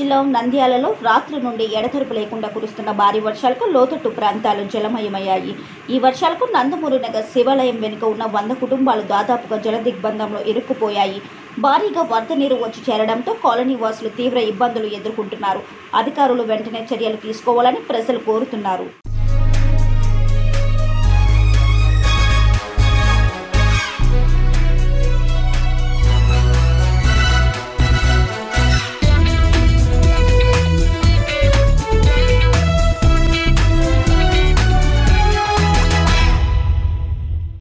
జిల్లా నంద్యాలలో రాత్రి నుండి ఎడతెరపు లేకుండా కురుస్తున్న భారీ వర్షాలకు లోతట్టు ప్రాంతాలు జలమయమయ్యాయి. ఈ వర్షాలకు నందమూరి నగర్ శివాలయం వెనుక ఉన్న 100 కుటుంబాలు దాదాపుగా జలదిగ్బంధంలో ఇరుక్కుపోయాయి. భారీగా వరద నీరు వచ్చి చేరడంతో కాలనీ వాసులు తీవ్ర ఇబ్బందులు ఎదుర్కొంటున్నారు. అధికారులు వెంటనే చర్యలు తీసుకోవాలని ప్రజలు కోరుతున్నారు.